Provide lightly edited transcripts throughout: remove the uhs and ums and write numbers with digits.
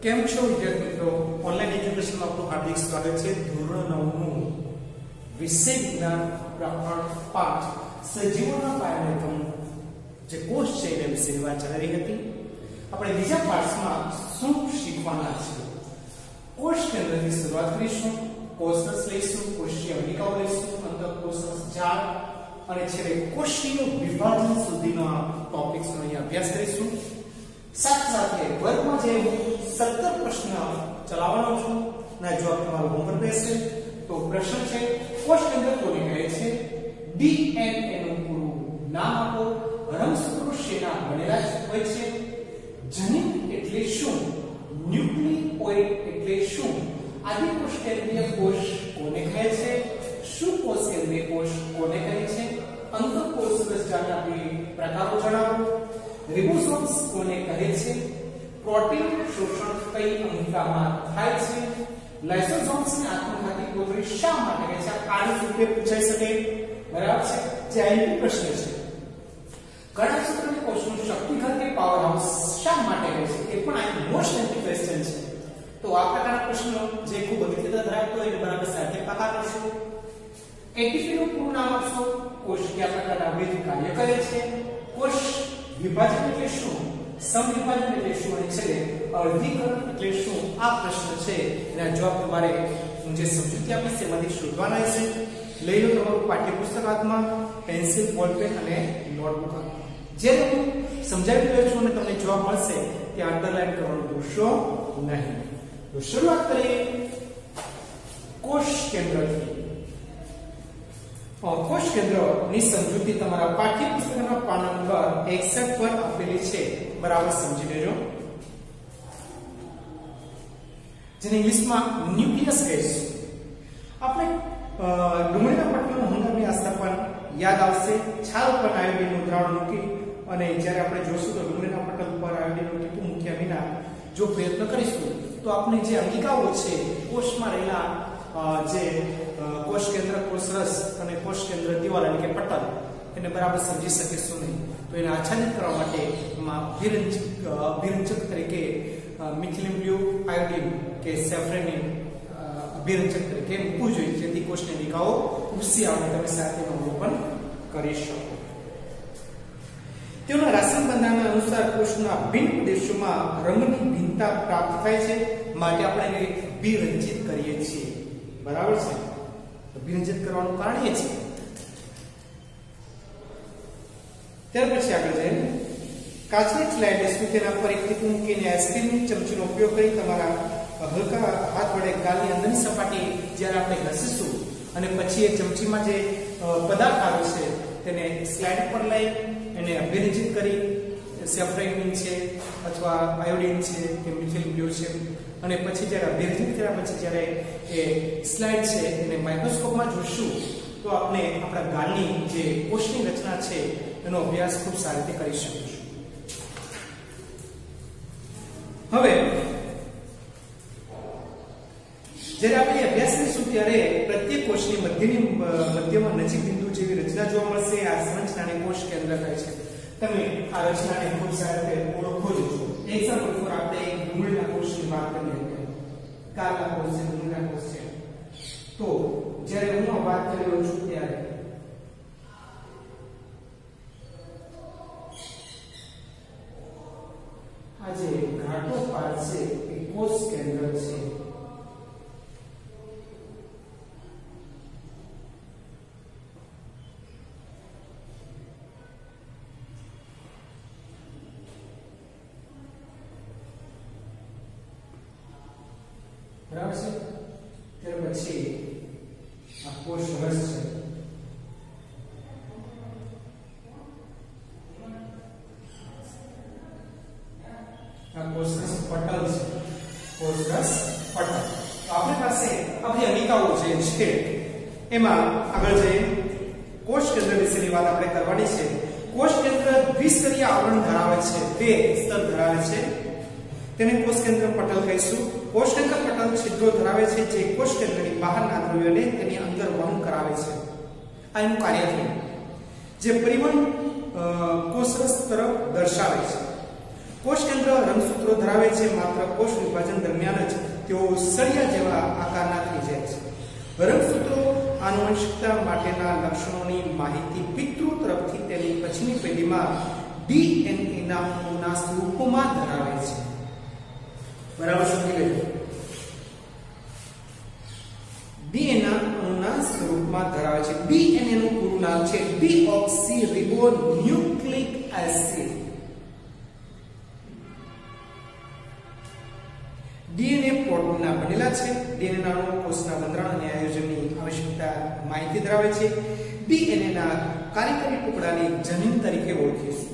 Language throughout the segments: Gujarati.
કેમ છો વિદ્યાર્થી મિત્રો? ઓનલાઈન એજ્યુકેશનમાં આપનું હાર્દિક સ્વાગત છે. ધોરણ 9 નું વિષય વિજ્ઞાન પ્રકરણ 5 સજીવોના પાયાનો જે કોષ છે એના વિશે વાત ચાલી રહી હતી. આપણે બીજા પાઠમાં શું શીખવાના છે? કોષ કેન્દ્રથી શરૂઆત કરીશું. કોષરસ લઈશું, કોષીય અંડિકાઓ લઈશું, અંતઃકોષરસ જાળ અને છેલ્લે કોષીય વિભાજન સુધીના ટોપિક્સનો અહીં અભ્યાસ કરીશું. સાથે સાથે વર્ગમાં જે 17 પ્રશ્ન ચલાવવાનો છું ના જવાબ તમારો હોમવર્ક રહેશે. તો પ્રશ્ન છે, કોષ કેન્દ્ર કોને કહે છે? ડીએનએ નું પૂરું નામ આપો. રંગસૂત્રો શેના બનેલા હોય છે? જનીન એટલે શું? ન્યુક્લિઓઇડ એટલે શું? આદિકોષ કેન્દ્રીય કોષ કોને કહે છે? શું કોષ કેન્દ્રીય કોષ કોને કહે છે? અંતઃકોષરસ જાળના પ્રકારો જણાવો. રિબોસોમ્સ કોને કહે છે? પ્રોટીન શોષણ કઈ અંગિકામાં થાય છે? લાઇસોસોમ્સ ને આત્મઘાતી કોથળી શા માટે કહે છે? આની રૂપે પૂછાઈ શકે. બરાબર છે? જે આઈપી પ્રશ્ન છે. કણાક્ષેત્રની કોષનું શક્તિઘર કે પાવર હાઉસ શા માટે કહે છે? એ પણ એક મોસ્ટ એમ્પી ક્વેશ્ચન છે. તો આ પ્રકારના પ્રશ્નો જે ખૂબ અગત્યતા ધરાવતો હોય એને બરાબર સાથે પાકા કરશો. એટીપી નું પૂરું નામ આપશો. કોષ કયા પ્રકારના વિવિધ કાર્ય કરે છે? કોષ વિભાજન એટલે શું? સમવિભાજન એટલે શું? અને છેલ્લે અર્ધીકરણ એટલે શું? આ પ્રશ્ન છે એના જવાબ તમારે હું જે સમજૂતી આપીશ તેમાંથી શોધવાના છે. લઈ લો તમારું પાઠ્યપુસ્તક હાથમાં, પેન્સિલ, બોલપેન અને નોટબુક હાથમાં. જે હું સમજાવી રહ્યો છું અને તમને જવાબ મળશે તે અંડરલાઈન કરવાનું ભૂલશો નહીં. તો શરૂઆત કરીએ કોષ કેન્દ્રથી. કોષ કેન્દ્રની સમજૂતી તમારા પાઠ્યપુસ્તકના પાના નંબર 61 પર આપેલી છે. બરાબર સમજી લેજો. જેને ઇંગ્લિશમાં ન્યુક્લિયસ કહેશું. આપણે ડુંગળીના પટ્ટાનું હંગામી આસ્થાપન યાદ આવશે. છાલ પર આયોડિનનું દ્રાવણ મૂકી અને જ્યારે આપણે જોશું તો ડુંગળીના પટ્ટા ઉપર આયોડિનનું ટીપું મૂક્યા વિના જો પ્રયત્ન કરીશું તો આપણે જે અંગિકાઓ છે કોષમાં રહેલા જે કોષ કેન્દ્ર, કોષરસ અને કોષ કેન્દ્ર દિવાલ એટલે કે પટલ એને બરાબર સમજી શકીશું નહીં. તો એને આચ્છાદિત કરવા માટે અભિરંજક તરીકે મિથિલિન બ્લુ આયોડિન કે સેફ્રેનિન અભિરંજક તરીકે મૂકવું જોઈએ, જેથી કોષની અંગિકાઓ ઉપસી આવે તમે સાથેનું અવલોકન કરી શકો. તેઓના રાસાયણિક બંધારણ અનુસાર કોષના ભિન્ન પ્રદેશોમાં રંગની ભિન્નતા પ્રાપ્ત થાય છે, માટે આપણે એને વિરંજિત કરીએ છીએ. બરાબર છે? વિરંજિત કરવાનું કારણ એ છે. ત્યાર પછી આગળ જઈએ. કાચની સ્લાઇડ લેશું, તેના પર એક ટીપું મૂકીને આઈસ્ક્રીમની ચમચીનો ઉપયોગ કરી તમારા હલકા હાથ વડે ગાલની અંદરની સપાટી જ્યારે આપણે ઘસીશું અને પછી એ ચમચીમાં જે પદાર્થ આવે છે તેને સ્લાઇડ પર લઈ એને અભિરંજિત કરી, સેફ્રાઇન છે અથવા આયોડિન છે કે મિથિલિન બ્લુ છે, અને પછી જ્યારે અભિરંજિત કર્યા પછી જ્યારે એ સ્લાઇડ છે એને માઇક્રોસ્કોપમાં જોશું તો આપણે આપણા ગાલની જે કોષની રચના છે એનો અભ્યાસ ખૂબ સારી રીતે કરી શકીશું. હવે જ્યારે આપણે અભ્યાસ કરીશું ત્યારે પ્રત્યેક કોષની મધ્યમાં નજીક બિંદુ જેવી રચના જોવા મળશે. આ સંરચનાને કોષ કેન્દ્ર કહે છે. તમે આ રચનાને ખૂબ સારી રીતે ઓળખો છો. એક્ઝામ્પલ ફોર આપણે ડુંગળીના કોષની વાત કરીએ. કાળના કોષ છે, ડુંગળીના કોષ છે. તો જ્યારે હું વાત કરી રહ્યો છું ત્યારે આ જે ઘાટો પાર્ટ છે એ કોષ કેન્દ્ર છે. બરાબર છે? ત્યાર પછી આ કોષરસ છે. આ કોષરસ પટલ છે. કોષરસ પટલ. તો આપણી પાસે આપણી અંગિકાઓ જે છે એમાં આગળ જઈએ. કોષ કેન્દ્ર વિશેની વાત આપણે કરવાની છે. કોષ કેન્દ્ર દ્વિસ્તરીય આવરણ ધરાવે છે, 2 સ્તર ધરાવે છે. તેને કોષ કેન્દ્ર પટલ કહીશું. કોષ કેન્દ્ર પટલ છિદ્રો ધરાવે છે જે કોષ કેન્દ્રની બહારના દ્રવ્યોને તેની અંદર વહન કરાવે છે. આ એનું કાર્ય છે જે પરિવહન કોષરસ તરફ દર્શાવે છે. કોષ કેન્દ્ર રંગસૂત્ર રંગસૂત્રો ધરાવે છે, માત્ર કોષ વિભાજન દરમિયાન જ તેઓ સળિયા જેવા આકારના થઈ જાય છે. રંગસૂત્રો આનુવંશિકતા માટેના લક્ષણોની માહિતી પિતૃ તરફથી તેની પછીની પેઢીમાં ડીએનએ ના સ્વરૂપમાં ધરાવે છે. બરાબર સમજી લેજો. ડીએનએ ના સ્વરૂપમાં ધરાવે છે. ડીએનએ નું પૂરું નામ છે ડીઓક્સીરિબોન્યુક્લિક એસિડ. ડીએનએ પ્રોટીનના બનેલા છે. ડીએનએ ના અણુઓ કોષના બંધારણ અને આયોજનની આવશ્યકતા માહિતી ધરાવે છે. ડીએનએ ના કાર્યકારી ટુકડાને જનીન તરીકે ઓળખીશું.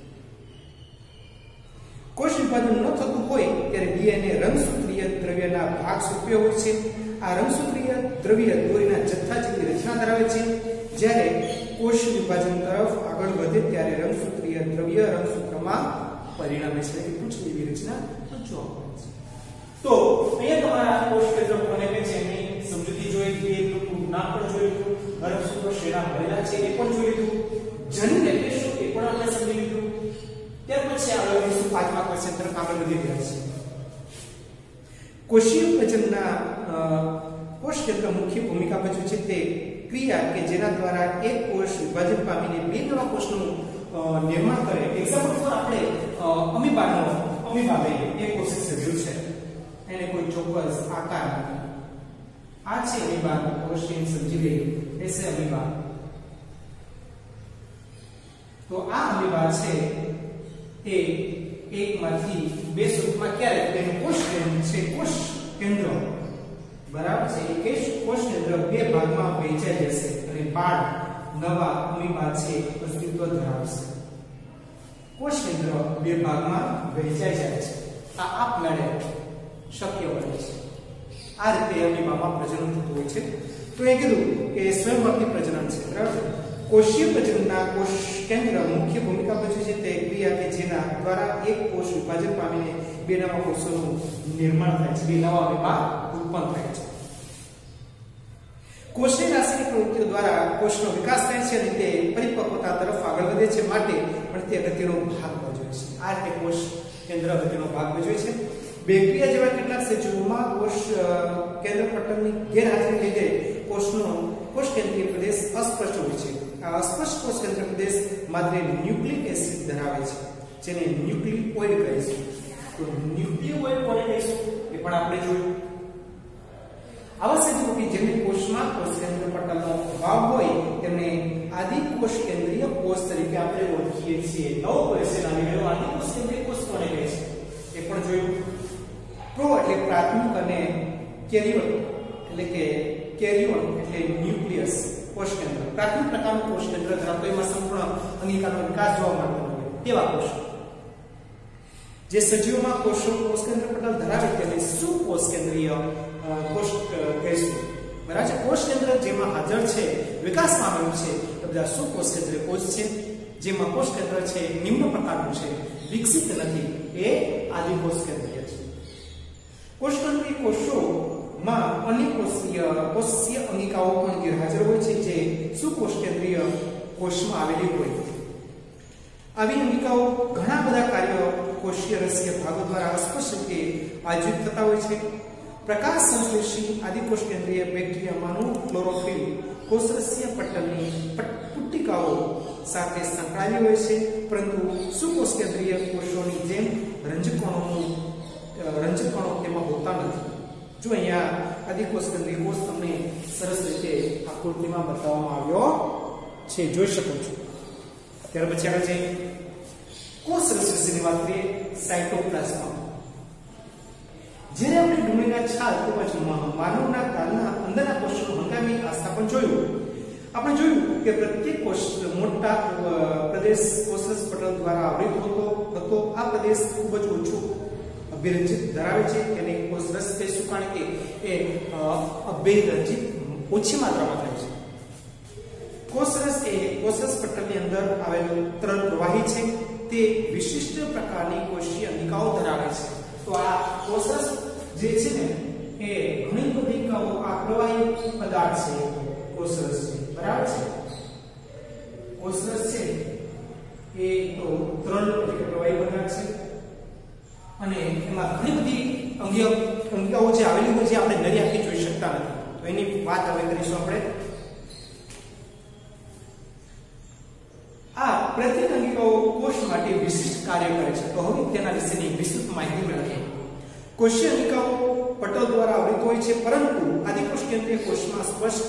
કોષ વિભાજન ન થતું હોય ત્યારે ડીએનએ રંગસૂત્રીય દ્રવ્યના ભાગ સ્વરૂપે હોય છે. આ રંગસૂત્રીય દ્રવ્ય દોરીના જથ્થા જેવી રચના ધરાવે છે. જ્યારે કોષ વિભાજન તરફ આગળ વધે ત્યારે રંગસૂત્રીય દ્રવ્ય રંગસૂત્રમાં પરિણમે છે. એ કુછ એવી રચના જોવા મળે છે. તો અહીંયા તમારા કોષ કેન્દ્ર કોને કહે છે એની સમજૂતી જોઈ લીધી, એટલું નામ પણ જોયું લીધું, રંગસૂત્રો શેના બનેલા છે એ પણ જોઈ લીધું, જનીન એટલે શું એ પણ આપણે સમજી લીધું. ત્યાર પછી આગળ વધીશું 5મા ક્વેશ્ચન તરફ આગળ વધી રહ્યા છે. કોષીય પ્રજનનના કોષ કેન્દ્ર મુખ્ય ભૂમિકા ભજવે છે તે ક્રિયા કે જેના દ્વારા એક કોષ વિભાજન પામીને બે નવા કોષનું નિર્માણ કરે. એક્ઝામ્પલ ફોર આપણે અમીબા લઈએ. એક કોષ સજીવ છે, એને કોઈ ચોક્કસ આકાર નથી. આ છે અમીબા કોષની સમજી લઈએ. એ છે અમીબા. તો આ અમીબા છે એ એકમાંથી બે સ્વરૂપમાં ક્યારે તેનું કોષ કેન્દ્ર બરાબર છે. એ કોષ કેન્દ્ર બે ભાગમાં વહેંચાઈ જશે અને બાળ નવા અમીબા છે અસ્તિત્વ ધરાવશે. કોષ કેન્દ્ર બે ભાગમાં વહેંચાઈ જાય છે. આ આપમેળે શક્ય બને છે. આ રીતે અમીબામાં પ્રજનન થતું હોય છે. તો એ કીધું કે સ્વયંવર્તી પ્રજનન છે. બરાબર. કોષીય પ્રજનનના કોષ કેન્દ્ર મુખ્ય ભૂમિકા ભજવે છે તે ક્રિયા કે જેના દ્વારા એક કોષ વિભાજન પામીને બે નવા કોષોનું નિર્માણ થાય છે, બે નવા અમીબા ઉત્પન્ન થાય છે. કોષની રાસાયણિક પ્રવૃત્તિઓ દ્વારા કોષનો વિકાસ થાય છે અને તે પરિપક્વતા તરફ આગળ વધે છે, માટે પણ તે અગત્યનો ભાગ ભજવે છે. આ રીતે કોષ કેન્દ્ર અગત્યનો ભાગ ભજવે છે. બેક્ટેરિયા જેવા કેટલાક સજીવોમાં કોષ કેન્દ્ર પટલની ગેરહાજરી લીધે કોષ કેન્દ્રીય પ્રદેશ અસ્પષ્ટ હોય છે. આ અસ્પષ્ટ કોષ કેન્દ્ર પ્રદેશ માત્ર ન્યુક્લિક એસિડ ધરાવે છે, જેને ન્યુક્લિઓઇડ કહીશું. તો ન્યુક્લિઓઇડ કોને કહીશું એ પણ આપણે જોયું. આવા સજીવો કે જેમને કોષમાં કોષ કેન્દ્ર પટલનો અભાવ હોય તેમને આદિ કોષ કેન્દ્રીય કોષ તરીકે આપણે ઓળખીએ છીએ. નવો ક્વેશ્ચન આવી ગયો, આદિ કોષ કેન્દ્રીય કોષ કોને કહે છે એ પણ જોયું. પ્રો એટલે પ્રાથમિક અને કેરિયોન એટલે ન્યુક્લિયસ કોષ કેન્દ્ર. પ્રાથમિક પ્રકારનું કોષ કેન્દ્ર ધરાવતો એમાં સંપૂર્ણ અંગિકાનો વિકાસ જોવા મળતો હોય તેવા કોષ. જે સજીવોમાં કોષ કેન્દ્ર પટલ ધરાવે તેને સુકોષ કેન્દ્રીય કોષ કહીશું. બરાબર છે. કોષ કેન્દ્ર જેમાં હાજર છે, વિકાસ પામેલું છે, એ બધા સુકોષ કેન્દ્રીય કોષ છે. જેમાં કોષ કેન્દ્ર છે નિમ્ન પ્રકારનું છે, વિકસિત નથી, એ આદિ કોષ કેન્દ્રીય છે. કોષ કેન્દ્રીય કોષોમાં અનેક કોષીય અંગિકાઓ પણ ગેરહાજર હોય છે, જે સુકોષ કેન્દ્રીય કોષમાં આવેલી હોય. આવી અંગિકાઓ ઘણા બધા કાર્યો કોષીય રસીય ભાગો દ્વારા અસ્પષ્ટ રીતે આયોજિત થતા હોય છે. પ્રકાશ સંશ્લેષી આદિકોષ કેન્દ્રીય બેક્ટેરિયામાંનું ક્લોરોફિલ કોષરસીય પટલની પુટ્ટિકાઓ સાથે સંકળાયેલી હોય છે, પરંતુ સુકોષ કેન્દ્રીય કોષોની જેમ રંજકણો તેમાં હોતા નથી. જો અહીંયા આદિકોષ કેન્દ્રીય કોષ તમને સરસ રીતે આકૃતિમાં બતાવવામાં આવ્યો છે, જોઈ શકો છો. ત્યાર પછી આગળ જઈએ કોષ રસરસીની વાત કરીએ. સાયટોપ્લાઝમ. જ્યારે આપણે ડુંગળીના છાલ તેમજ માનવના ગાલના અંદરના કોષોનું હંગામી આસ્થાપન જોયું, આપણે જોયું કે પ્રત્યેક કોષ મોટા પ્રદેશ કોષરસ પટલ દ્વારા આવૃત હતો. આ પ્રદેશ ખૂબ જ ઓછો અભિરંજિત ધરાવે છે, તેને કોષરસ કહીશું કારણ કે એ અભિરંજિત ઓછી માત્રામાં થાય છે. કોષરસ એ કોષરસ પટલની અંદર આવેલું તરલ પ્રવાહી છે. તે વિશિષ્ટ પ્રકારની કોષીય અંગિકાઓ ધરાવે છે. તો આ કોષરસ જે છે ને એ ઘણી બધી આ પ્રવાહી પદાર્થ છે. કોષરસ છે, બરાબર છે. કોષરસ છે એ તો તરલ એટલે પ્રવાહી પદાર્થ છે અને એમાં ઘણી બધી અંગિકાઓ જે આવેલી હોય છે આપણે નરી આંખે જોઈ શકતા નથી. તો એની વાત હવે કરીશું આપણે. આ પ્રત્યેક અંગિકાઓ કોષ માટે વિશિષ્ટ કાર્ય કરે છે. તો હવે તેના વિશેની વિસ્તૃત માહિતી મેળવીએ. કોષીય અંગિકાઓ પટલ દ્વારા આવૃત હોય છે, પરંતુ આદિકોષ કેન્દ્રીય કોષમાં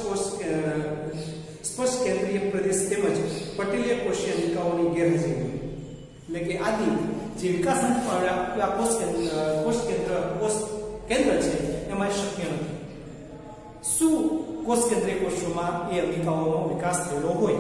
સ્પષ્ટ કેન્દ્રીય પ્રદેશ તેમજ પટેલીય કોષીય અંગિકાઓની ગેરહાજરી, એટલે કે આદિ જે વિકાસ કોષ કેન્દ્ર છે એમાં શક્ય નથી. શું કોષ કેન્દ્રીય કોષોમાં એ અંગિકાઓનો વિકાસ થયેલો હોય?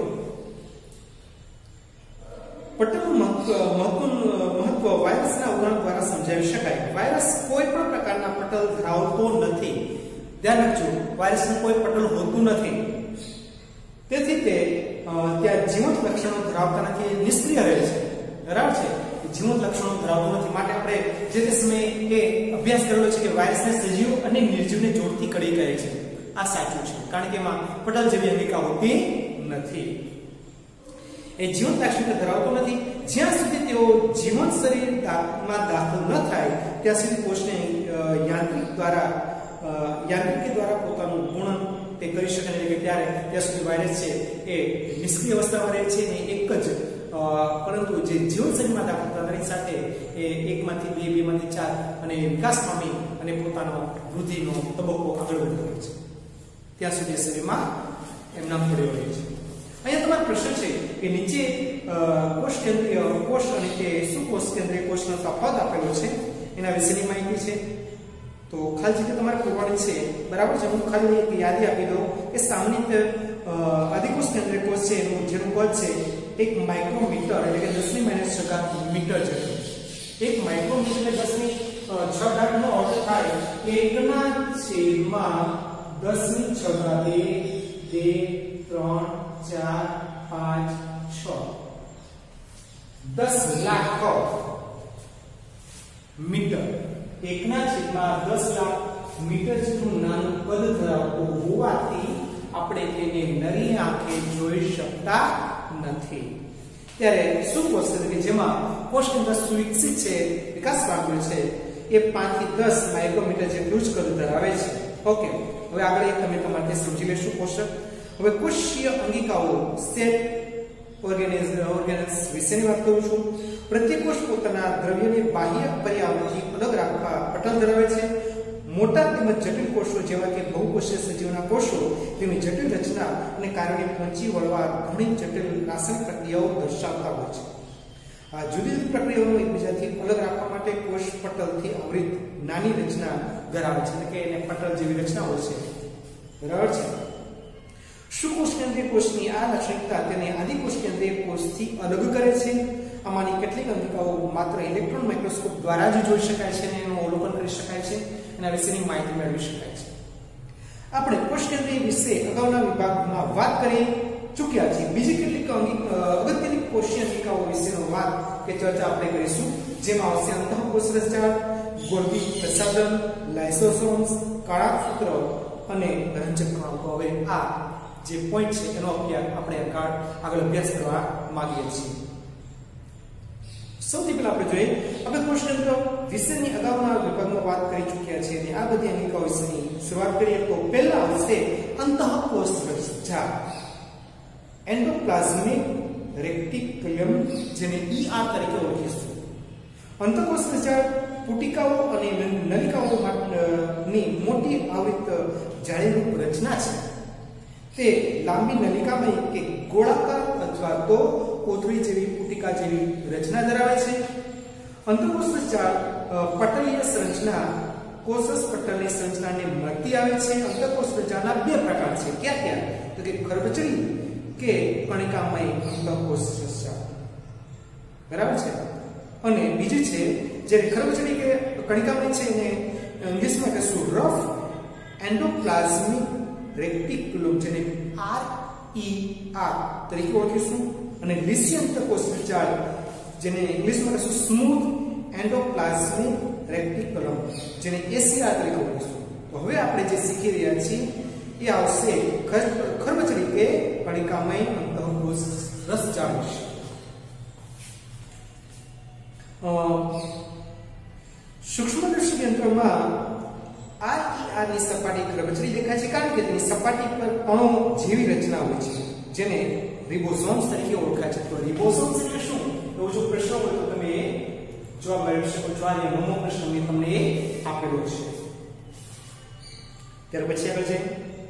પટલનું મહત્વ વાયરસના ઉદાહરણ દ્વારા સમજાવી શકાય. વાયરસ કોઈ પણ પ્રકારના પટલ ધરાવતો નથી. ધ્યાન રાખજો, વાયરસનું કોઈ પટલ હોતું નથી, તેથી તે ત્યાં જીવંત લક્ષણો ધરાવતા નથી, નિષ્ક્રિય રહે છે. બરાબર છે, જીવંત લક્ષણો ધરાવતો નથી. માટે આપણે જે તે સમયે એ અભ્યાસ કરેલો છે કે વાયરસને સજીવ અને નિર્જીવને જોડતી કડી કહે છે. આ સાચું છે, કારણ કે એમાં પટલ જેવી અંગિકા હોતી નથી. એ જીવંત લાક્ષણિકતા ધરાવતો નથી. જ્યાં સુધી તેઓ જીવંત શરીરમાં દાખલ ન થાય ત્યાં સુધી કોષને યાંત્રિકી દ્વારા પોતાનું ગુણન તે કરી શકે નહીં. ત્યારે ત્યાં સુધી વાયરસ છે એ નિષ્ક્રિય અવસ્થામાં રહે છે ને એક જ પરંતુ જે જીવંત શરીરમાં દાખલ થતાની સાથે એ 1 માંથી 2, 2 માંથી 4 અને વિકાસ પામી અને પોતાનો વૃદ્ધિનો તબક્કો આગળ વધતો હોય છે. ત્યાં સુધી શરીરમાં એમના પડ્યો રહે છે. અહીંયા તમારો પ્રશ્ન છે કે નીચે કોષ કેન્દ્રીય કોષ અને તે સુકોષ કેન્દ્રીય કોષનો તફાવત આપેલો છે, એના વિશેની માહિતી છે. તો ખાલી જગ્યા તમારે પૂરવાની છે. બરાબર છે, હું ખાલી એક યાદી આપી દઉં કે સામાન્ય આદિકોષ કેન્દ્રીય કોષ છે એનું જેનું કદ છે 1 માઇક્રોમીટર, એટલે કે 10 ની -6 મીટર જેટલું. 1 માઇક્રોમીટર એટલે 10 ની 6 નો અર્થ થાય 1/10 10 લાખ મીટર, 1/10 લાખ મીટર જેટલું નાનું કદ ધરાવતું હોવાથી આપણે તેને નરી આંખે જોઈ શકતા નથી. ત્યારે સુકોષ કે જેમાં કોષ કેન્દ્ર સુવિકસિત છે, વિકાસ પામ્યો છે, એ 5 થી 10 માઇક્રોમીટર જેટલું જ કદ ધરાવે છે. ઓકે, હવે આગળ તમે તમારે સમજી લેશું કોષક. હવે કોષીય અંગિકાઓ સેલ ઓર્ગેનેલ્સ વિશેની વાત કરું છું. પ્રત્યેક કોષ પોતાના દ્રવ્યને બાહ્ય પર્યાવરણથી અલગ રાખવા પટલ ધરાવે છે. મોટા તેમજ જટિલ કોષો જેવા કે બહુકોષીય સજીવના કોષો તેમની જટિલ રચના અને કાર્યોને પહોંચી વળવા ઘણી જટિલ રાસાયણિક પ્રક્રિયાઓ દર્શાવતા હોય છે. આ જુદી જુદી પ્રક્રિયાઓને એકબીજાથી અલગ રાખવા માટે કોષ પટલથી આવૃત નાની રચના ધરાવે છે, એટલે કે એને પટલ જેવી રચના હોય છે. બરાબર છે. સુકોષ કેન્દ્રીય કોષની આ લાક્ષણિકતા તેને આદિકોષ કેન્દ્રીય કોષથી અલગ કરે છે. આમાંની કેટલીક અંગિકાઓ માત્ર ઇલેક્ટ્રોન માઇક્રોસ્કોપ દ્વારા જ જોઈ શકાય છે અને એનું અવલોકન કરી શકાય છે. એના વિશેની માહિતી મેળવી શકાય છે. આપણે કોષ કેન્દ્રીય વિશે અગાઉના વિભાગમાં વાત કરી ચૂક્યા છીએ. બીજી કેટલીક અગત્યની કોષીય અંગિકાઓ વિશેનો વાત કે ચર્ચા આપણે કરીશું, જેમાં આવશે અંતઃકોષ રચના, ગોલ્ગી પ્રસાધન, લાઇસોસોમ્સ, કાળા સૂત્ર અને રંજક કણકો. હવે આ જે પોઈન્ટ છે એનો આપણે આગળ અભ્યાસ કરવા માંગીએ છીએ. સૌથી પહેલા આપણે જોઈએ, આપણે કોષ કેન્દ્ર વિશેની અગાઉના વિભાગમાં વાત કરી ચૂક્યા છીએ અને આ બધી અંગિકાઓ વિશેની શરૂઆત કરીએ તો પહેલા આવશે અંતઃકોષ રચના, એન્ડોપ્લાઝમિક રેટિક્યુલમ, જેને ER તરીકે ઓળખીશું. અંતઃકોષ રચના પુટિકાઓ અને નલિકાઓની મોટી આવૃત જાળીરૂપ રચના છે. તે લાંબી નલિકામય કે ગોળાકાર અથવા તો કોથળી જેવી પુટિકા જેવી રચના ધરાવે છે. અંતઃકોષ રચના પટલીય સંરચના કોષસ પટલની સંરચનાને મળતી આવે છે. અંતઃકોષ રચનાના 2 પ્રકાર છે. ક્યાં તો કે ખરબચડી કે કણિકામય અંતઃકોષ રચના. બરાબર છે. અને બીજી છે જ્યારે ખરબચડી કે કણિકામય છે એને ઇંગ્લિશમાં કહેશું રફ એન્ડોપ્લાઝમિક રેટિક્યુલમ, જેને RER તરીકે ઓળખીશું. અને લીસી અંતઃકોષ રચના જેને ઇંગ્લિશમાં કહેશું સ્મૂથ એન્ડોપ્લાઝમિક રેટિક્યુલમ, જેને ACR તરીકે ઓળખીશું. તો હવે આપણે જે શીખી રહ્યા છીએ એ આવશે ખરબચડી કે કણિકામય અંતઃકોષ રચના. સૂક્ષ્મદર્શક યંત્રમાં RER ની સપાટી ખરબચડી દેખાય છે કારણ કે તેની સપાટી પર અણુ જેવી રચના હોય છે જેને રિબોસોમ્સ તરીકે ઓળખાય છે. તો રિબોસોમ્સ એટલે શું? એવો જો પ્રશ્ન હોય તો તમે જવાબ મેળવી શકો છો. આ 9મો પ્રશ્ન મેં તમને આપેલો છે. ત્યાર પછી આગળ છે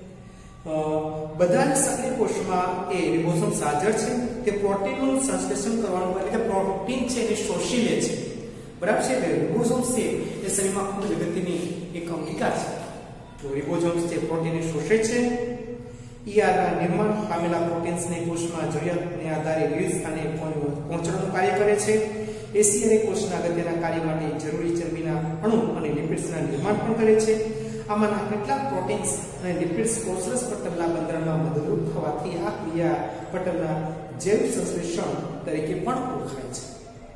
બધા જ સક્રિય કોષમાં એ રિબોસોમ્સ હાજર છે. તે પ્રોટીનનું સંશ્લેષણ કરવાનું એટલે કે પ્રોટીન છે એને શોષી લે છે. બરાબર છે. એટલે રિબોસોમ્સ છે એ શરીરમાં ખૂબ જ અગત્યની એક અંગિકા છે. તો રિબોસોમ્સ છે પ્રોટીનને શોષે છે. ER ના નિર્માણ પામેલા પ્રોટીન્સને કોષમાં જરૂરિયાતને આધારે વિવિધ સ્થાને પહોંચાડવાનું કાર્ય કરે છે. એસીઆર કોષના અગત્યના કાર્ય માટે જરૂરી ચરબીના અણુ અને લિપિડ્સના નિર્માણ પણ કરે છે. આમાંના કેટલાક પ્રોટીન્સ અને લિપિડ્સ કોષરસ પટલના બંધારણમાં મદદરૂપ થવાથી આ ક્રિયા પટલના જૈવિક સંશ્લેષણ તરીકે પણ ઓળખાય છે.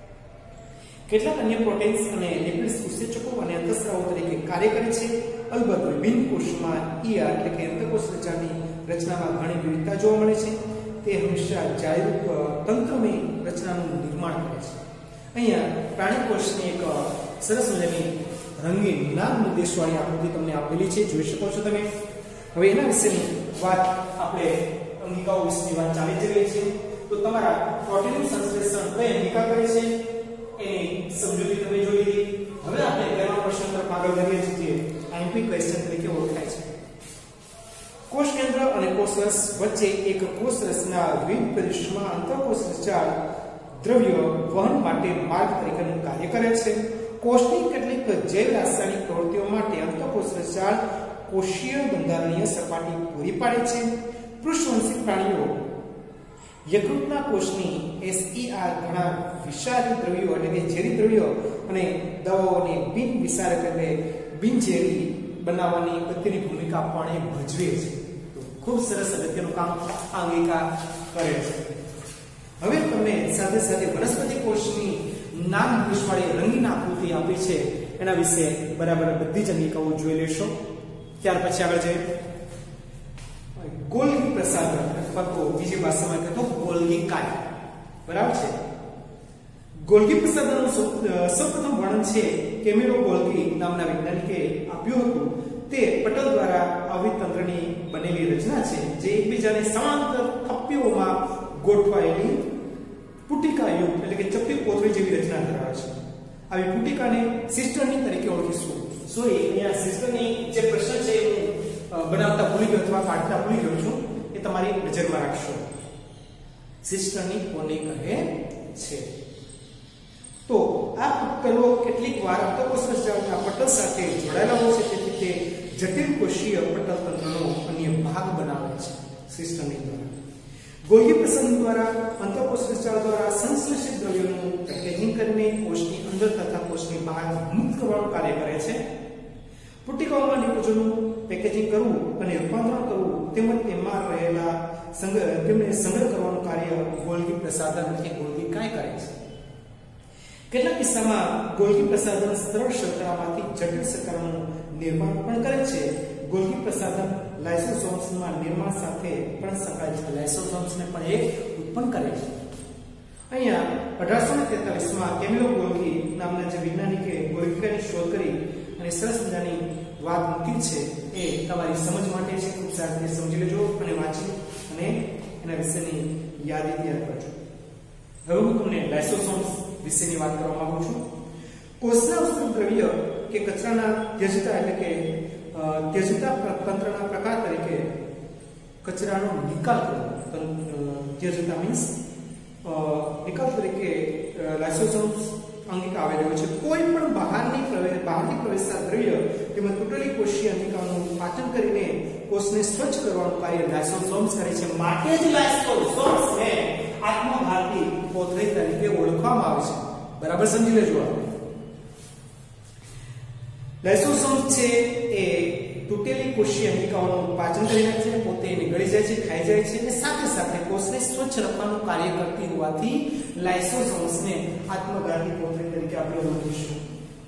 કેટલાક અન્ય પ્રોટીન્સ અને લિપિડ્સ ઉત્સેચકો અને અંતઃસ્રાવો તરીકે કાર્ય કરે છે. અલબત્ત વિભિન્ન કોષમાં ER એટલે કે અંતઃકોષ રચનામાં ઘણી વિવિધતા જોવા મળે છે. તે હંમેશા જાળીરૂપ તંત્રની રચનાનું નિર્માણ કરે છે. અહીંયા પ્રાણી કોષની એક સરસ મજાની રંગીન નામ નિર્દેશવાળી આકૃતિ તમને આપેલી છે, જોઈ શકો છો તમે. હવે એના વિશેની વાત આપણે અંગિકાઓ વિશેની વાત ચાલી જઈ રહી છે. તો તમારા પ્રોટીનનું સંશ્લેષણ કઈ અંગિકા કરે છે એની સમજૂતી તમે જોઈ લીધી. હવે આપણે પહેલા પ્રશ્ન તરફ આગળ વધીએ છીએ જે આઈએમપી ક્વેશ્ચન તરીકે ઓળખાય છે. કોષ કેન્દ્ર અને કોષરસ વચ્ચે એક કોષરસના વિવિધ પ્રદેશોમાં અંતઃકોષ રચાળ દ્રવ્ય વહન માટે માર્ગ તરીકેનું કાર્ય કરે છે. કોષની કેટલીક જૈવ રાસાયણિક પ્રવૃત્તિઓ માટે અંતઃકોષ રચાળ કોષીય બંધારણીય સપાટી પૂરી પાડે છે. પૃષ્ઠવંશી પ્રાણીઓ યકૃતના કોષની SER ઘણા વિષારી દ્રવ્યો એટલે કે ઝેરી દ્રવ્યો અને દવાઓને બિન વિષારક એટલે બિનઝેરી બનાવવાની અગત્યની ભૂમિકા પણ એ ભજવે છે. તો ખૂબ સરસ અગત્યનું કામ આ અંગિકા કરે છે. હવે તમને સાથે સાથે વનસ્પતિ કોષની નામ નિર્દેશવાળી રંગીન આકૃતિ આપી છે એના વિશે બરાબર બધી જ અંગિકાઓ જોઈ લેશો. ત્યાર પછી આગળ જઈએ ગોલ્ગી પ્રસાધન અથવા તો બીજી ભાષામાં કહે તો ગોલ્ગી કાય. બરાબર છે. ગોલ્ગી પ્રસાધનનું સૌપ્રથમ વર્ણન છે કેમિલો ગોલ્ગી નામના વૈજ્ઞાનિકે આપ્યું હતું. તે પટલ દ્વારા આવૃત તંત્રની બનેલી રચના છે જે એકબીજાને સમાંતર થપ્પીઓમાં ગોઠવાયેલી પુટિકાયુક્ત એટલે કે ચપટી કોથળી જેવી રચના ધરાવે છે. આવી પુટિકાને સિસ્ટર્ની તરીકે ઓળખીશું. સોરી, અહીંયા સિસ્ટરની જે પ્રશ્ન છે હું બનાવતા ભૂલી ગયો અથવા કાઢતા ભૂલી ગયો છું, એ તમારી નજરમાં રાખશો. સિસ્ટરની કોને કહે છે? તો આ પટલો કેટલીક વાર અંતઃકોષ રચનાના પટલ સાથે જોડાયેલા હોય છે, તેથી તે જટિલ કોષીય પટલ તંત્રનો અન્ય ભાગ બનાવે છે. સિસ્ટમની દ્વારા ગોલ્ગી પ્રસાધન દ્વારા અંતઃકોષ રચના દ્વારા સંશ્લેષિત દ્રવ્યોનું પેકેજિંગ કરીને કોષની અંદર તથા કોષની બહાર મુક્ત કરવાનું કાર્ય કરે છે. પુટિકાઓમાં નિકોજનનું પેકેજિંગ કરવું અને રૂપાંતરણ કરવું તેમજ તેમાં રહેલા તેમને સંગ્રહ કરવાનું કાર્ય ગોલ્ગી પ્રસાધન એટલે ગોલ્ગી કાય કરે છે. કેટલાક કિસ્સામાં ગોલ્ગી પ્રસાધન સરળ શર્કરામાંથી જટિલ શર્કરાનું નિર્માણ પણ કરે છે. ગોલ્ગી પ્રસાધન લાઇસોસોમ્સના નિર્માણ સાથે પણ સફળ છે. લાઇસોસોમ્સને પણ એ ઉત્પન્ન કરે છે. અહીંયા 1843માં કેમિલો ગોલ્ગી નામના જે વૈજ્ઞાનિકે ગોલ્ગીની શોધ કરી અને સરસ મજાની વાત મૂકી છે એ તમારી સમજ માટે છે. ખૂબ સારી રીતે સમજી લેજો અને વાંચી અને એના વિશેની યાદી તૈયાર કરજો. હવે હું તમને લાઇસોસોમ્સ વિશેની વાત કરવા માંગુ છું. કોષના ઉત્સર્ગ દ્રવ્ય કે કચરાના ત્યજતા એટલે કે ત્યજતા તંત્રના પ્રકાર તરીકે કચરાનો નિકાલ કરવો. ત્યજતા મીન્સ નિકાલ તરીકે લાઇસોસોમ્સ અંગિકા આવેલી હોય છે. કોઈ પણ બહારથી પ્રવેશતા દ્રવ્ય તેમજ તૂટેલી કોષીય અંગિકાનું પાચન કરીને કોષને સ્વચ્છ કરવાનું કાર્ય લાઇસોસોમ્સ કરે છે. માટે જ લાઇસોસોમ્સને આત્મઘાતી કોથળી તરીકે ઓળખવામાં આવે છે. બરાબર સમજી લેજો. લાઇસોસોમ્સ છે એ તૂટેલી કોષીય અંગિકાઓનું પાચન કરી નાખે છે, પોતે નીકળી જાય છે, ખાઈ જાય છે અને સાથે સાથે કોષને સ્વચ્છ રાખવાનું કાર્ય કરતી હોવાથી લાઇસોસોમ્સને આત્મઘાતી કોથળી તરીકે આપણે ઓળખીશું.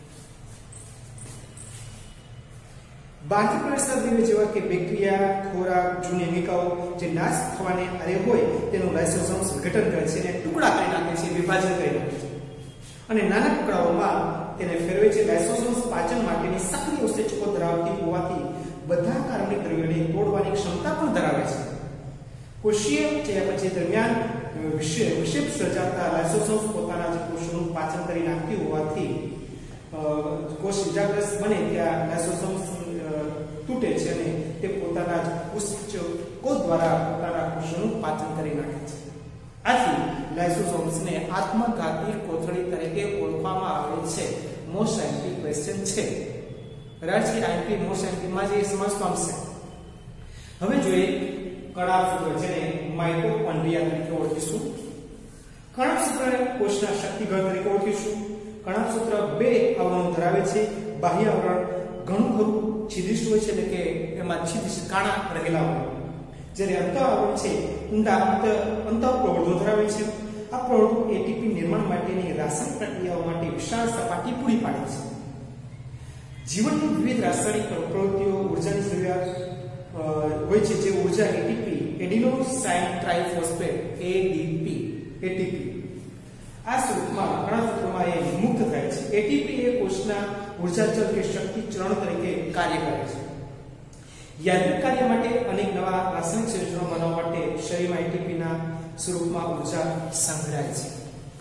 બહારથી પ્રવેશતા દ્રવ્ય જેવા કે બેક્ટેરિયા, ખોરાક, જૂની અંગિકાઓ જે નાશ થવાને આરે હોય તેનું લાઇસોસોમ્સ વિઘટન કરે છે અને ટુકડા કરી નાખે છે, વિભાજન કરી નાખે છે અને નાના ટુકડાઓમાં તેને ફેરવે છે. લાઇસોસોમ્સ પાચન માટેની સક્રિય ઉત્સેચકો ધરાવતી હોવાથી બધા કાર્બનિક દ્રવ્યોને તોડવાની ક્ષમતા પણ ધરાવે છે. કોષીય ચયાપચય દરમિયાન વિક્ષેપ સર્જાતા લાઇસોસોમ્સ પોતાના જ કોષોનું પાચન કરી નાખતી હોવાથી કોષ ઇજાગ્રસ્ત બને ત્યાં લાઇસોસોમ્સ તૂટે છે અને તે પોતાના જ ઉત્સેચકો દ્વારા પોતાના કોષોનું પાચન કરી નાખે છે. આથી લાઇસોસોમ્સને આત્મઘાતી કોથળી તરીકે ઓળખવામાં આવે છે. મોસ્ટ આઈએમપી ક્વેશ્ચન છે. બરાબર છે. આઈએમપી મોસ્ટ આઈએમપી માં જે સમાસ પામશે. હવે જોઈએ કણાભસૂત્ર, જેને માઇટોકોન્ડ્રિયા તરીકે ઓળખીશું. કણાભસૂત્ર કોષના શક્તિઘર તરીકે ઓળખીશું. કણાભસૂત્ર બે આવરણો ધરાવે છે. બાહ્ય આવરણ ઘણું ખરું છિદ્રિષ્ટ હોય છે, એટલે કે એમાં છિદ્રિષ્ટ કાણા રહેલા હોય. જ્યારે અંતઃ આવરણ છે ઊંડા અંતઃપ્રવર્ધો ધરાવે છે. આ પ્રવર્ધો એટીપી નિર્માણ માટેની રાસાયણિક પ્રક્રિયાઓ માટે વિશાળ સપાટી પૂરી પાડે છે. જીવનની વિવિધ રાસાયણિક પ્રવૃત્તિઓ ઉર્જાની જરૂરિયાત હોય છે, જે ઉર્જા એટીપી એડિનોસાઇન ટ્રાઇફોસ્ફેટ એટીપી આ સ્વરૂપમાં કણાભસૂત્રમાં એ મુક્ત થાય છે. એટીપી એ કોષના ઉર્જા ચલ કે શક્તિ ચરણ તરીકે કાર્ય કરે છે. યાંત્રિક કાર્ય માટે અનેક નવા રાસાયણિક સંયોજનો બનાવવા માટે શરીરમાં એટીપીના સ્વરૂપમાં ઉર્જા સંગ્રહાય છે.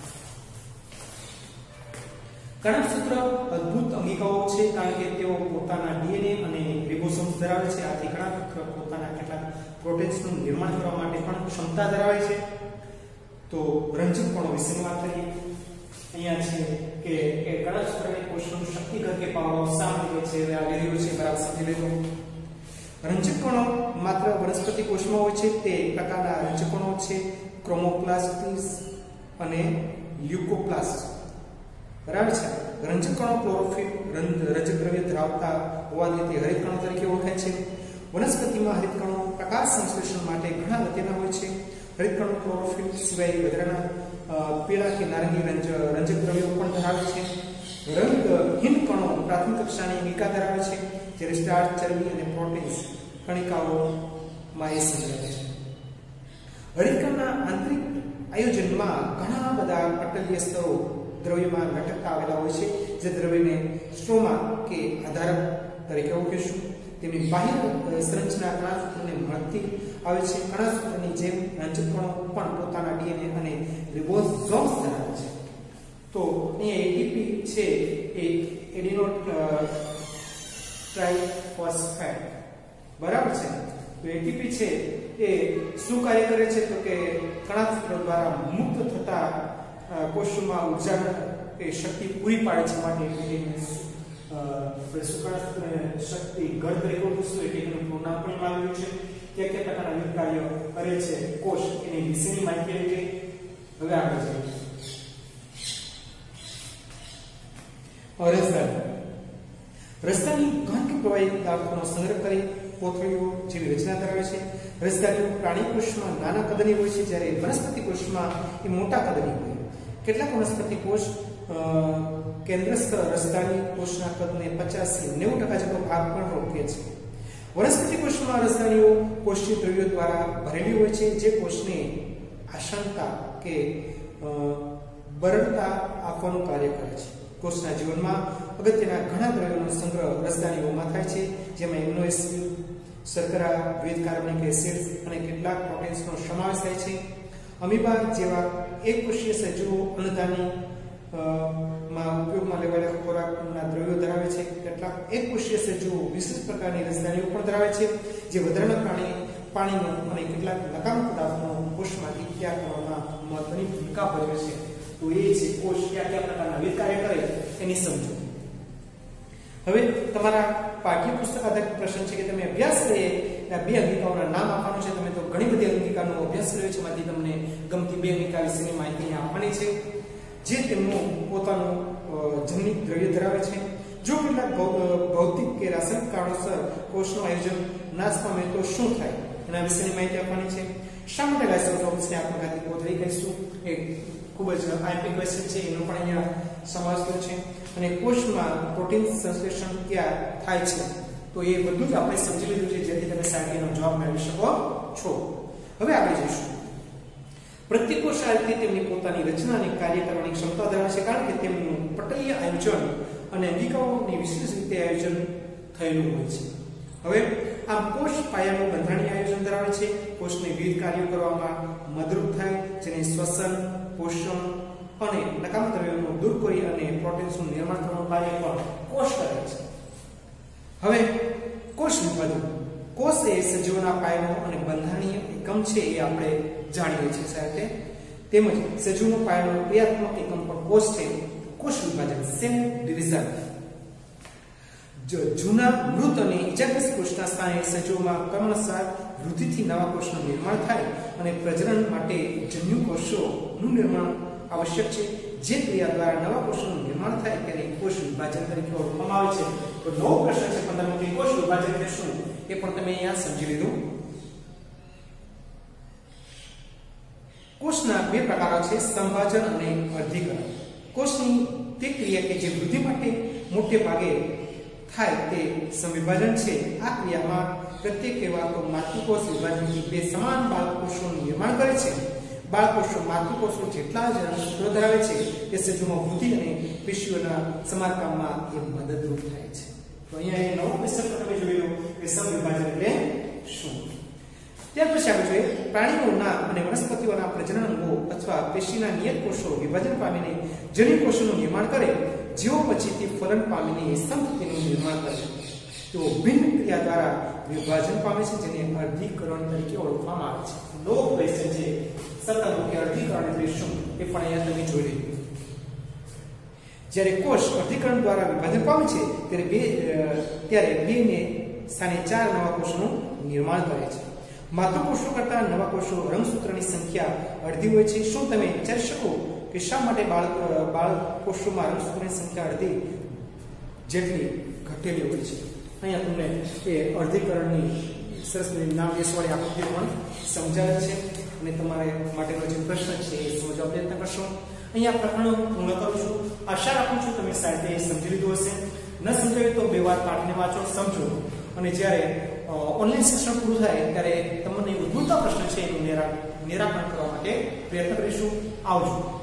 કણાભસૂત્ર અદ્ભુત અંગિકાઓ છે, કારણ કે તેઓ પોતાના ડીએનએ અને રિબોસોમ્સ ધરાવે છે. આથી કણાભસૂત્ર પોતાના કેટલાક પ્રોટીન્સનું નિર્માણ કરવા માટે પણ ક્ષમતા ધરાવે છે. તો રંજકકણો વિશેની વાત કરીએ. અહીંયા છે કે કણાભસૂત્રની કોષનું શક્તિઘર કે પાવર શા માટે છે, હવે આવી રહ્યું છે, બરાબર સમજી લેજો. રંજકકણો માત્ર વનસ્પતિ કોષમાં હોય છે. તે પ્રકારના રંજકકણો છે ક્રોમોપ્લાસ્ટિસ અને લ્યુકોપ્લાસ્ટ. બરાબર છે. રંજકકણો ક્લોરોફિલ રંજક દ્રવ્ય ધરાવતા હોવાથી તે હરિતકણો તરીકે ઓળખાય છે. વનસ્પતિમાં હરિતકણો પ્રકાશ સંશ્લેષણ માટે ઘણા અગત્યના હોય છે. હરિતકણો ક્લોરોફિલ સિવાય વધારાના પીળા કે નારંગી રંજક દ્રવ્યો પણ ધરાવે છે. રંગહીન કણો પ્રાથમિક કક્ષાની અંગિકા ધરાવે છે, જ્યારે સ્ટાર્ચ, ચરબી અને પ્રોટીન્સ કણિકાઓમાં એ સંગ્રહાય છે. હરિતકણના આંતરિક આયોજનમાં ઘણા બધા પટલીય સ્તરો દ્રવ્યમાં લટકતા આવેલા હોય છે, જે દ્રવ્યને સ્ટ્રોમા કે આધારક તરીકે ઓળખીશું. તેમની બાહ્ય સંરચના કણાભસૂત્રને મળતી આવે છે. કણાભસૂત્રની જેમ રંજકકણો પણ પોતાના ડીએનએ અને રિબોસોમ્સ ધરાવે છે. તો અહીંયા એટીપી છે એ એડિનો ટ્રાઇફોસ્ફેટ, બરાબર છે. તો એટીપી છે એ શું કાર્ય કરે છે, તો કે કણાભસૂત્ર દ્વારા મુક્ત થતા કોષોમાં ઉર્જા એ શક્તિ પૂરી પાડે છે. માટે શક્તિ ઘર તરીકે ઓળખીશું. એટીપીનું નામ પણ આવ્યું છે. કયા કયા પ્રકારના વિવિધ કાર્યો કરે છે કોષ, એની વિશેની માહિતી આવી ગઈ. હવે આગળ જઈએ. રસધાની ઘન કે પ્રવાહી પદાર્થોનો સંગ્રહ કરી કોથળીઓ જેવી રચના ધરાવે છે. રસધાનીઓ પ્રાણી કોષમાં નાના કદની હોય છે, જ્યારે વનસ્પતિ કોષમાં એ મોટા કદની હોય. કેટલાક વનસ્પતિ કોષ કેન્દ્રસ્થ રસધાની કોષના કદને 50-90% જેટલો ભાગ પણ રોકે છે. વનસ્પતિ કોષમાં રસધાનીઓ કોષીય દ્રવ્યો દ્વારા ભરેલી હોય છે, જે કોષને આશંકા કે બરડતા આપવાનું કાર્ય કરે છે. કોષના જીવનમાં અગત્યના ઘણા દ્રવ્યોનો સંગ્રહ રસધાનીઓમાં થાય છે, જેમાં એમિનો એસિડ, શર્કરા, વિવિધ કાર્બનિક એસિડ્સ અને કેટલાક પ્રોટીન્સનો સમાવેશ થાય છે. અમીબા જેવા એકકોષીય સજીવો અન્નધાની માં ઉપયોગમાં લેવાયેલા ખોરાકના દ્રવ્યો ધરાવે છે. કેટલાક એકકોષીય સજીવો વિશિષ્ટ પ્રકારની રસધાનીઓ પણ ધરાવે છે, જે વધારાના પાણીનો અને કેટલાક નકામા પદાર્થનો કોષમાંથી ત્યાગ કરવામાં મહત્વની ભૂમિકા ભજવે છે. તો એ છે કોષ કયા કયા પ્રકારના વિવિધ કાર્ય કરે એની સમજો. હવે તમારા પાઠ્યપુસ્તક આધારિત પ્રશ્ન છે કે તમે અભ્યાસ કરીએ આ બે અંગિકાઓના નામ આપવાનું છે. તમે તો ઘણી બધી અંગિકાનો અભ્યાસ કર્યો છે, માંથી તમને ગમતી બે અંગિકા વિશેની માહિતી આપવાની છે, જે તેમનું પોતાનું જનીક દ્રવ્ય ધરાવે છે. જો કેટલાક ભૌતિક કે રાસાયણિક કારણોસર કોષનું આયોજન નાશ પામે તો શું થાય એના વિશેની માહિતી આપવાની છે. શા માટે લાઇસોસોમ્સને આત્મઘાતી કોથળી કહીશું, એ ખૂબ જ આઈએમપી ક્વેશ્ચન છે, એનો પણ અહીંયા સમાવેશ કર્યો છે. અને કોષમાં પ્રોટીન સંશ્લેષણ ક્યાં થાય છે, તો એ બધું જ આપણે સમજી લીધું છે, જેથી તમે સાઈડનો જવાબ મેળવી શકો છો. હવે આપણે જઈશું. પ્રત્યેક કોષ આ રીતે તેમની પોતાની રચના અને કાર્ય કરવાની ક્ષમતા ધરાવે છે, કારણ કે તેમનું પટલીય આયોજન અને અંગિકાઓની વિશેષ રીતે આયોજન થયેલું હોય છે. હવે આમ કોષ પાયાનું બંધારણીય આયોજન ધરાવે છે. કોષને વિવિધ કાર્યો કરવામાં મદદરૂપ થાય, જેને શ્વસન, પોષણ અને નકામા દ્રવ્યોને દૂર કરી અને પ્રોટીન્સનું નિર્માણ કરવાનું કાર્ય પણ કોષ કરે છે. હવે કોષ વિભાજન. કોષ એ સજીવોના પાયાનો અને બંધારણીય એકમ છે એ આપણે જાણીએ છીએ સાથે. તેમજ સજીવનો પાયાનો ક્રિયાત્મક એકમ પણ કોષ છે. કોષ વિભાજન, સેલ ડિવિઝન. જૂના મૃત અને ઇજાગ્રસ્ત કોષના સ્થાને સજીવોમાં ક્રમશઃ વૃદ્ધિથી નવા કોષનું નિર્માણ થાય અને પ્રજનન માટે જન્યુ કોષોનું નિર્માણ આવશ્યક છે. જે ક્રિયા દ્વારા નવા કોષોનું નિર્માણ થાય તેને કોષ વિભાજન તરીકે ઓળખવામાં આવે છે. તો નવો પ્રશ્ન છે 15મો કે કોષ વિભાજન એટલે શું, એ પણ તમે અહીંયા સમજી લીધું. કોષના બે પ્રકારો છે, સંભાજન અને અર્ધીકરણ. કોષની તે ક્રિયા કે જે વૃદ્ધિ માટે મોટે ભાગે થાય તે સંવિભાજન છે. આ ક્રિયામાં પ્રત્યેક કહેવાતો માતૃકોષ વિભાજનથી બે સમાન બાળકોષોનું નિર્માણ કરે છે. બાળકોષો માતૃકોષો જેટલા જ રંગસૂત્રો ધરાવે છે તે સજીવમાં વૃદ્ધિ અને પેશીઓના સમારકામમાં એ મદદરૂપ થાય છે. તો અહીંયા એ નવો ક્વેશ્ચન તમે જોઈ લો કે સંવિભાજન એટલે શું. ત્યાર પછી આપણે જોઈએ પ્રાણીઓના અને વનસ્પતિઓના પ્રજનન અંગો અથવા પેશીના નિયત કોષો વિભાજન પામીને જનીન કોષોનું નિર્માણ કરે, જેઓ પછીથી ફલન પામીને સંતતિનું નિર્માણ કરે. તો ભિન્ન ક્રિયા દ્વારા વિભાજન પામે છે, જેને અર્ધીકરણ તરીકે ઓળખવામાં આવે છે. નવો ક્વેશ્ચન છે સતત કે અર્ધીકરણ એટલે શું એ પણ અહીંયા તમે જોઈ લીધું. જ્યારે કોષ અર્ધીકરણ દ્વારા વિભાજન પામે છે ત્યારે બેને સ્થાને 4 નવા કોષોનું નિર્માણ કરે છે. માતૃકોષો કરતા નવા કોષો રંગસૂત્રની સંખ્યા અડધી હોય છે. શું તમે વિચારી શકો કે શા માટે બાળકોષોમાં રંગસૂત્રની સંખ્યા અડધી જેટલી ઘટેલી હોય છે? અહીંયા તમને એ અર્ધીકરણની સરસ નામ બેસવાળી આકૃતિ પણ સમજાવે છે અને તમારે માટેનો જે પ્રશ્ન છે એ સમજવા પ્રયત્ન કરશો. અહીંયા પ્રકરણો પૂર્ણ કરું છું. આશા રાખું છું તમે સાહેબ સમજી લીધું હશે. ન સમજાયું તો 2 વાર પાઠને વાંચો, સમજો, અને જ્યારે ઓનલાઈન શિક્ષણ પૂરું થાય ત્યારે તમને ઉદ્ભવતા પ્રશ્ન છે એનું નિરાકરણ કરવા માટે પ્રયત્ન કરીશું. આવજો.